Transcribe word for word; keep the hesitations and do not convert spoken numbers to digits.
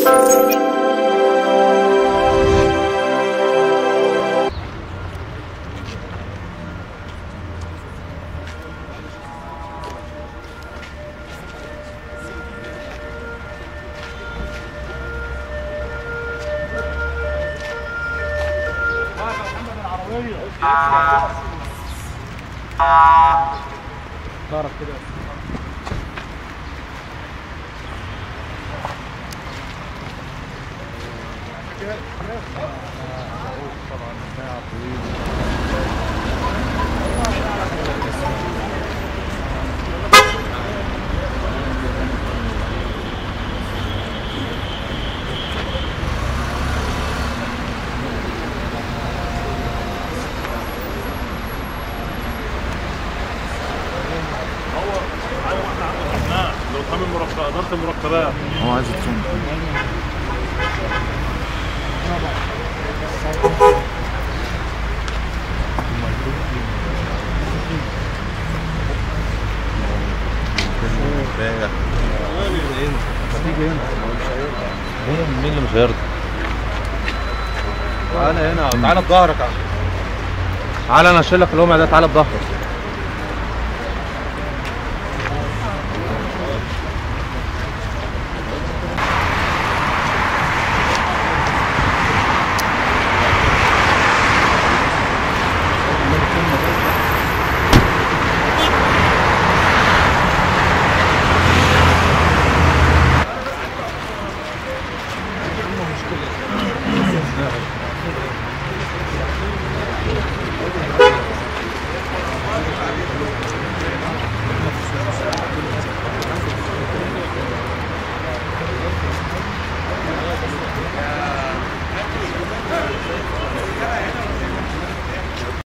طارق كده طبعا ساعة طويلة. لو تعمل مركبات اداره المركبات هو عايز يتصوم. مين اللي مش هيرضى؟ تعالى هنا، تعالى بظهرك. تعالى انا اشيل لك القمع ده، تعالى بظهرك.